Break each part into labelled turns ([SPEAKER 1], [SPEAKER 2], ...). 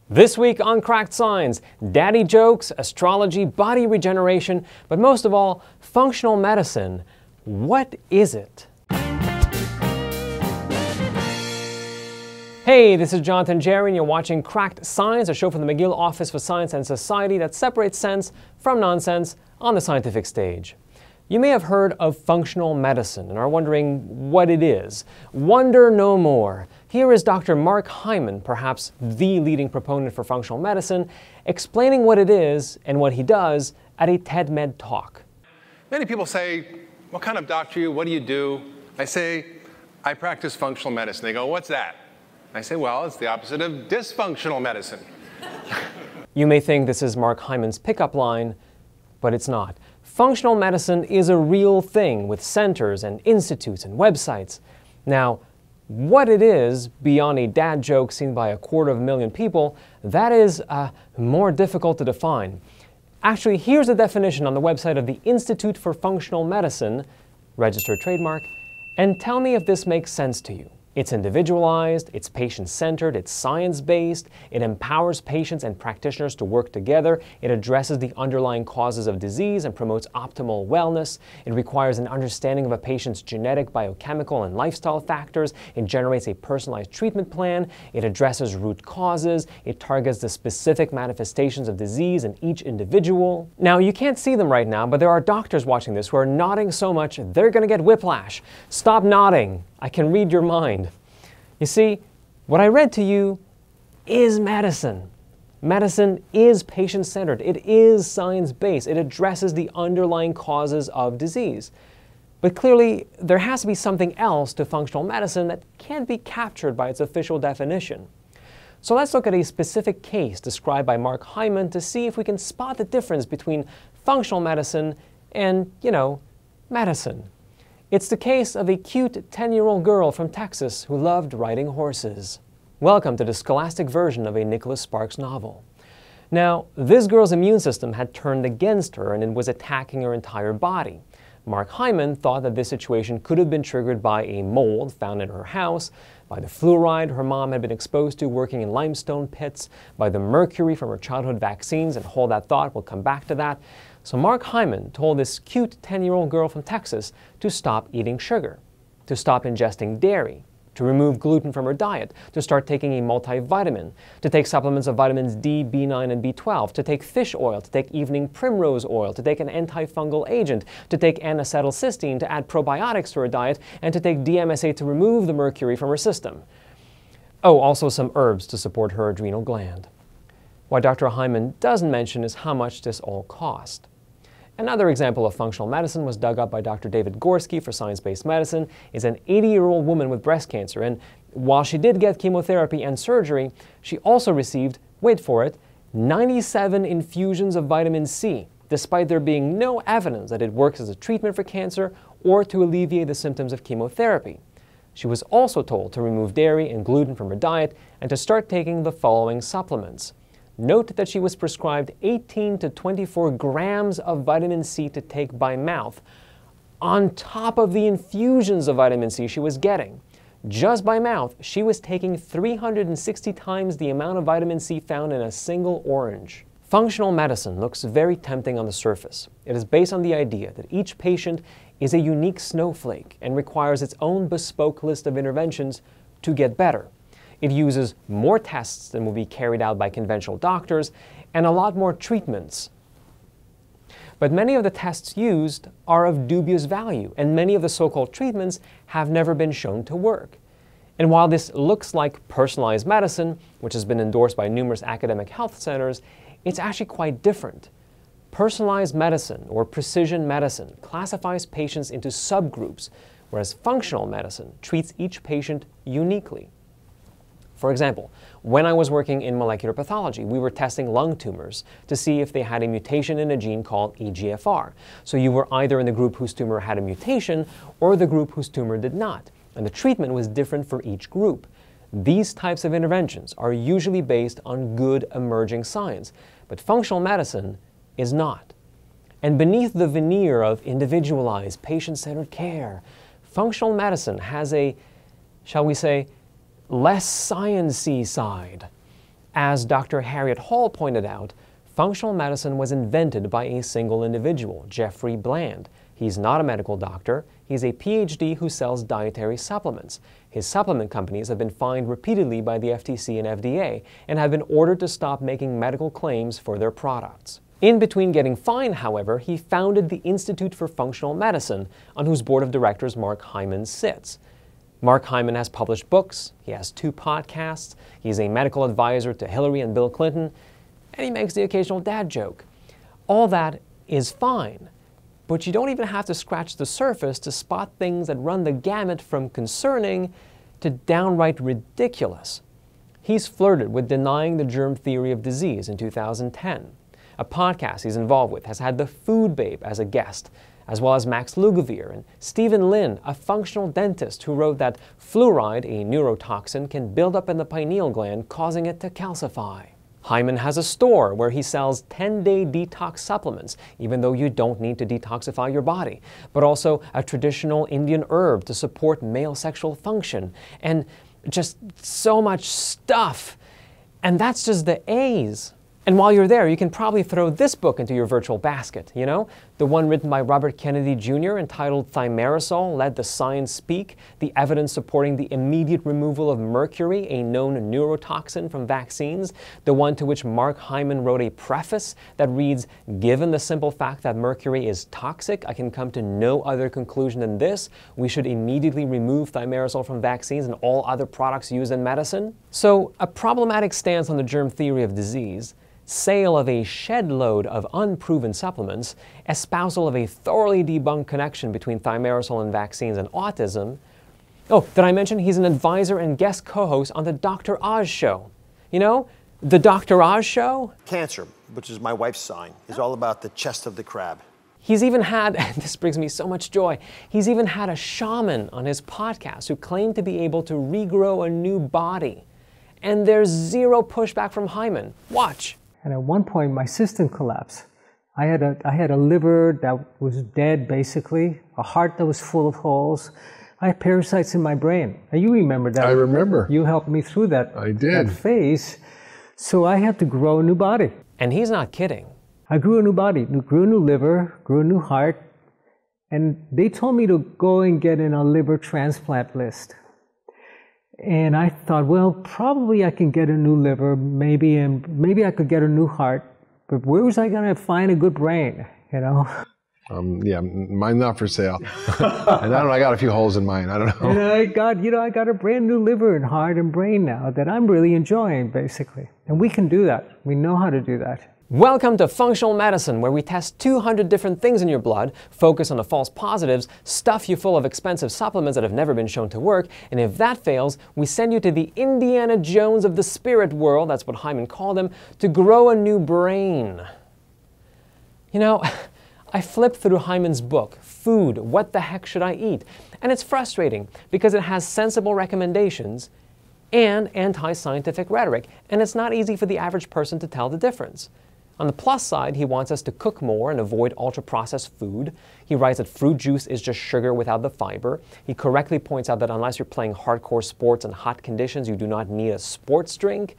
[SPEAKER 1] This week on Cracked Science, daddy jokes, astrology, body regeneration, but most of all, functional medicine. What is it? Hey, this is Jonathan Jerry, and you're watching Cracked Science, a show from the McGill Office for Science and Society that separates sense from nonsense on the scientific stage. You may have heard of functional medicine and are wondering what it is. Wonder no more. Here is Dr. Mark Hyman, perhaps the leading proponent for functional medicine, explaining what it is and what he does at a TED-Med talk.
[SPEAKER 2] Many people say, what kind of doctor are you? What do you do? I say, I practice functional medicine. They go, what's that? I say, well, it's the opposite of dysfunctional medicine.
[SPEAKER 1] You may think this is Mark Hyman's pickup line, but it's not. Functional medicine is a real thing with centers and institutes and websites. Now, what it is, beyond a dad joke seen by 250,000 people, that is more difficult to define. Actually, here's a definition on the website of the Institute for Functional Medicine, registered trademark, and tell me if this makes sense to you. It's individualized, it's patient-centered, it's science-based, it empowers patients and practitioners to work together, it addresses the underlying causes of disease and promotes optimal wellness, it requires an understanding of a patient's genetic, biochemical, and lifestyle factors, it generates a personalized treatment plan, it addresses root causes, it targets the specific manifestations of disease in each individual. Now, you can't see them right now, but there are doctors watching this who are nodding so much they're going to get whiplash. Stop nodding. I can read your mind. You see, what I read to you is medicine. Medicine is patient-centered. It is science-based. It addresses the underlying causes of disease. But clearly, there has to be something else to functional medicine that can't be captured by its official definition. So let's look at a specific case described by Mark Hyman to see if we can spot the difference between functional medicine and, medicine. It's the case of a cute 10-year-old girl from Texas who loved riding horses. Welcome to the scholastic version of a Nicholas Sparks novel. Now, this girl's immune system had turned against her and it was attacking her entire body. Mark Hyman thought that this situation could have been triggered by a mold found in her house, by the fluoride her mom had been exposed to working in limestone pits, by the mercury from her childhood vaccines, and hold that thought, we'll come back to that. So Mark Hyman told this cute 10-year-old girl from Texas to stop eating sugar, to stop ingesting dairy, to remove gluten from her diet, to start taking a multivitamin, to take supplements of vitamins D, B9, and B12, to take fish oil, to take evening primrose oil, to take an antifungal agent, to take N-acetylcysteine to add probiotics to her diet, and to take DMSA to remove the mercury from her system. Oh, also some herbs to support her adrenal gland. What Dr. Hyman doesn't mention is how much this all cost. Another example of functional medicine was dug up by Dr. David Gorski for Science-Based Medicine, is an 80-year-old woman with breast cancer, and while she did get chemotherapy and surgery, she also received, wait for it, 97 infusions of vitamin C, despite there being no evidence that it works as a treatment for cancer or to alleviate the symptoms of chemotherapy. She was also told to remove dairy and gluten from her diet and to start taking the following supplements. Note that she was prescribed 18 to 24 grams of vitamin C to take by mouth, on top of the infusions of vitamin C she was getting. Just by mouth, she was taking 360 times the amount of vitamin C found in a single orange. Functional medicine looks very tempting on the surface. It is based on the idea that each patient is a unique snowflake and requires its own bespoke list of interventions to get better. It uses more tests than will be carried out by conventional doctors and a lot more treatments. But many of the tests used are of dubious value, and many of the so-called treatments have never been shown to work. And while this looks like personalized medicine, which has been endorsed by numerous academic health centers, it's actually quite different. Personalized medicine, or precision medicine, classifies patients into subgroups, whereas functional medicine treats each patient uniquely. For example, when I was working in molecular pathology, we were testing lung tumors to see if they had a mutation in a gene called EGFR. So you were either in the group whose tumor had a mutation or the group whose tumor did not. And the treatment was different for each group. These types of interventions are usually based on good emerging science, but functional medicine is not. And beneath the veneer of individualized, patient-centered care, functional medicine has a, shall we say, less science-y side. As Dr. Harriet Hall pointed out, functional medicine was invented by a single individual, Jeffrey Bland. He's not a medical doctor. He's a PhD who sells dietary supplements. His supplement companies have been fined repeatedly by the FTC and FDA and have been ordered to stop making medical claims for their products. In between getting fined, however, he founded the Institute for Functional Medicine, on whose board of directors Mark Hyman sits. Mark Hyman has published books, he has 2 podcasts, he's a medical advisor to Hillary and Bill Clinton, and he makes the occasional dad joke. All that is fine, but you don't even have to scratch the surface to spot things that run the gamut from concerning to downright ridiculous. He's flirted with denying the germ theory of disease in 2010. A podcast he's involved with has had the Food Babe as a guest, as well as Max Lugavere and Stephen Lin, a functional dentist who wrote that fluoride, a neurotoxin, can build up in the pineal gland, causing it to calcify. Hyman has a store where he sells 10-day detox supplements, even though you don't need to detoxify your body, but also a traditional Indian herb to support male sexual function, and just so much stuff. And that's just the A's. And while you're there, you can probably throw this book into your virtual basket, you know? The one written by Robert Kennedy Jr. entitled Thimerosal, Let the Science Speak, the evidence supporting the immediate removal of mercury, a known neurotoxin, from vaccines. The one to which Mark Hyman wrote a preface that reads, given the simple fact that mercury is toxic, I can come to no other conclusion than this. We should immediately remove thimerosal from vaccines and all other products used in medicine. So, a problematic stance on the germ theory of disease, sale of a shed load of unproven supplements, espousal of a thoroughly debunked connection between thimerosal and vaccines and autism. Oh, did I mention he's an advisor and guest co-host on the Dr. Oz Show? You know, the Dr. Oz Show?
[SPEAKER 3] Cancer, which is my wife's sign, is all about the chest of the crab.
[SPEAKER 1] He's even had, and this brings me so much joy, he's even had a shaman on his podcast who claimed to be able to regrow a new body. And there's zero pushback from Hyman. Watch.
[SPEAKER 4] And at one point, my system collapsed. I had a liver that was dead, basically, a heart that was full of holes. I had parasites in my brain. Now, you remember that.
[SPEAKER 5] I remember.
[SPEAKER 4] You helped me through that,
[SPEAKER 5] I did.
[SPEAKER 4] that phase. So I had to grow a new body.
[SPEAKER 1] And he's not kidding.
[SPEAKER 4] I grew a new body, grew a new liver, grew a new heart, and they told me to go and get in a liver transplant list. And I thought, well, probably I can get a new liver, maybe, and maybe I could get a new heart, but where was I going to find a good brain, you know?
[SPEAKER 5] Yeah, mine's not for sale. And I got a few holes in mine, I don't know.
[SPEAKER 4] And I got a brand new liver and heart and brain now that I'm really enjoying, basically. And we can do that. We know how to do that.
[SPEAKER 1] Welcome to Functional Medicine, where we test 200 different things in your blood, focus on the false positives, stuff you full of expensive supplements that have never been shown to work, and if that fails, we send you to the Indiana Jones of the spirit world, that's what Hyman called him, to grow a new brain. You know, I flipped through Hyman's book, Food, What the Heck Should I Eat? And it's frustrating because it has sensible recommendations and anti-scientific rhetoric, and it's not easy for the average person to tell the difference. On the plus side, he wants us to cook more and avoid ultra-processed food. He writes that fruit juice is just sugar without the fiber. He correctly points out that unless you're playing hardcore sports in hot conditions, you do not need a sports drink.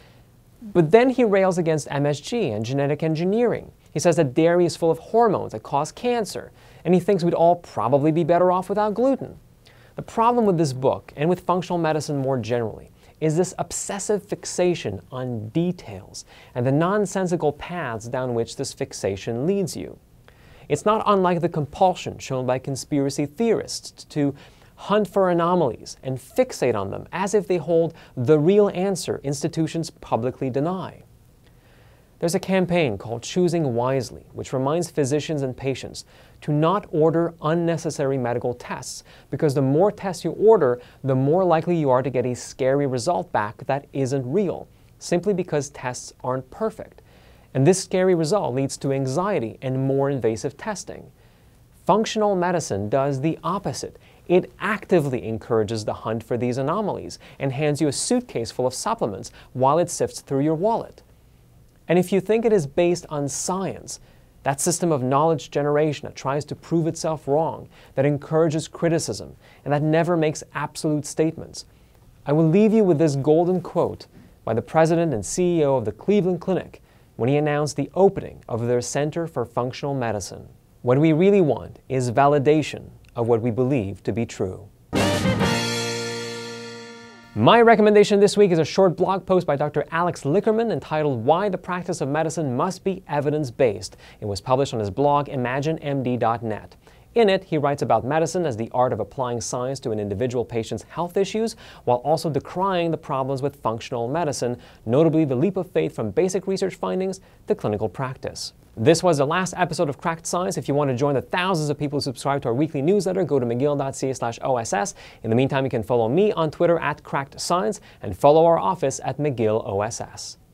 [SPEAKER 1] But then he rails against MSG and genetic engineering. He says that dairy is full of hormones that cause cancer, and he thinks we'd all probably be better off without gluten. The problem with this book, and with functional medicine more generally, is this obsessive fixation on details and the nonsensical paths down which this fixation leads you. It's not unlike the compulsion shown by conspiracy theorists to hunt for anomalies and fixate on them as if they hold the real answer institutions publicly deny. There's a campaign called Choosing Wisely, which reminds physicians and patients to not order unnecessary medical tests, because the more tests you order, the more likely you are to get a scary result back that isn't real, simply because tests aren't perfect. And this scary result leads to anxiety and more invasive testing. Functional medicine does the opposite. It actively encourages the hunt for these anomalies and hands you a suitcase full of supplements while it sifts through your wallet. And if you think it is based on science, that system of knowledge generation that tries to prove itself wrong, that encourages criticism, and that never makes absolute statements, I will leave you with this golden quote by the president and CEO of the Cleveland Clinic when he announced the opening of their Center for Functional Medicine. What we really want is validation of what we believe to be true. My recommendation this week is a short blog post by Dr. Alex Lickerman entitled Why the Practice of Medicine Must Be Evidence-Based. It was published on his blog imaginemd.net. In it, he writes about medicine as the art of applying science to an individual patient's health issues, while also decrying the problems with functional medicine, notably the leap of faith from basic research findings to clinical practice. This was the last episode of Cracked Science. If you want to join the thousands of people who subscribe to our weekly newsletter, go to mcgill.ca/OSS. In the meantime, you can follow me on Twitter @CrackedScience and follow our office at McGill OSS.